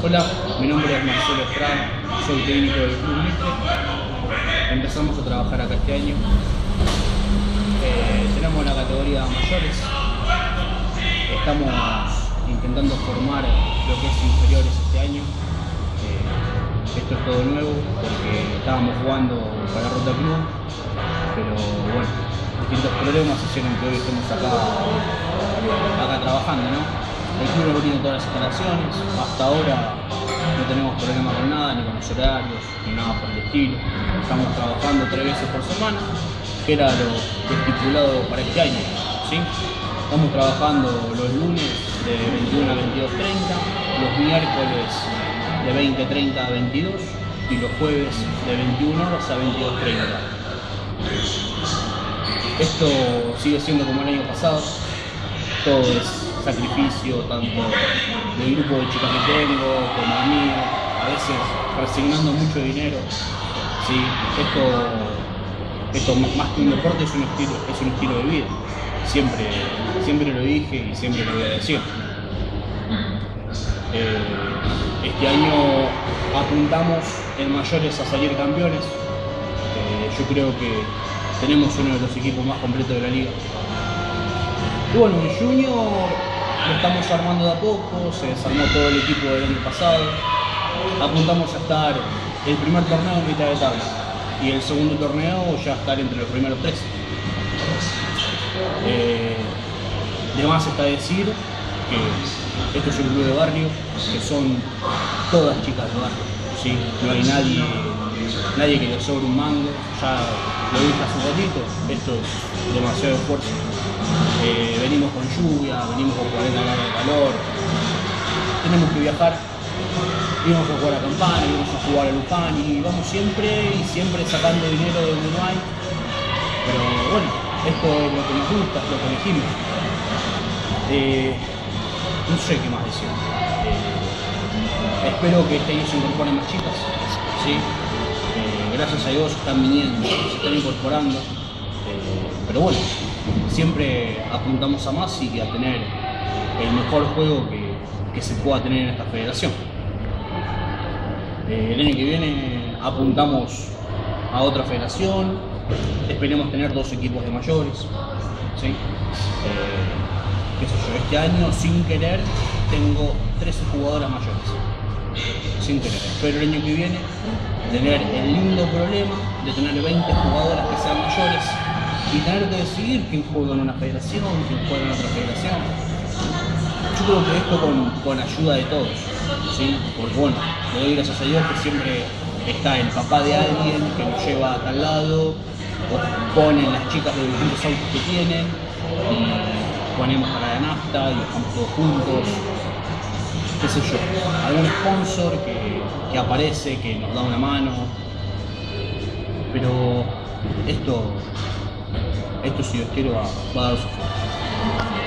Hola, mi nombre es Marcelo Estrada, soy técnico del Club Mitre. Empezamos a trabajar acá este año. Tenemos la categoría mayores. Estamos intentando formar lo que es inferiores este año. Esto es todo nuevo porque estábamos jugando para Ruta Club, pero bueno, distintos problemas hicieron que hoy estemos acá trabajando, ¿no? El club no tiene todas las instalaciones, hasta ahora no tenemos problema con nada, ni con los horarios, ni nada por el estilo. Estamos trabajando 3 veces por semana, que era lo estipulado para este año, ¿sí? Estamos trabajando los lunes de 21 a 22:30, los miércoles de 20:30 a 22 y los jueves de 21 horas a 22:30. Esto sigue siendo como el año pasado, todo es sacrificio, tanto del grupo de chicas que tengo como el mío, a veces resignando mucho dinero. Sí, esto más que un deporte es un estilo de vida. Siempre lo dije y siempre lo voy a decir. Este año apuntamos en mayores a salir campeones. Yo creo que tenemos uno de los equipos más completos de la liga. Y bueno, en Junior lo estamos armando de a poco, se desarmó todo el equipo del año pasado. Apuntamos a estar el primer torneo en mitad de tabla y el segundo torneo ya estar entre los primeros 3. De más está decir que esto es un club de barrio, que son todas chicas de barrio, ¿sí? No hay nadie que le sobre un mango. Ya lo dije hace un ratito, esto es demasiado esfuerzo. Venimos con lluvia, venimos con 40 grados de calor, tenemos que viajar, íbamos a jugar a Campana, íbamos a jugar a Luján y vamos siempre sacando dinero de donde no hay. Pero bueno, esto es lo que nos gusta, es lo que elegimos. No sé qué más decir. Espero que este año se incorporen más chicas, ¿sí? Gracias a Dios están viniendo, se están incorporando, pero bueno, siempre apuntamos a más y a tener el mejor juego que se pueda tener en esta federación. El año que viene apuntamos a otra federación, esperemos tener 2 equipos de mayores, ¿sí? Qué sé yo, este año sin querer tengo 13 jugadoras mayores, sin querer, pero el año que viene tener el lindo problema de tener 20 jugadoras que sean mayores y tener que decidir quién juega en una federación, quién juega en otra federación. Yo creo que esto con ayuda de todos, ¿sí? Porque bueno, le doy gracias a Dios que siempre está el papá de alguien que nos lleva a tal lado, o ponen las chicas de distintos autos que tienen y ponemos para la nafta y estamos todos juntos. Qué sé yo, algún sponsor que aparece, que nos da una mano, pero esto si Dios quiere va a dar su fruto.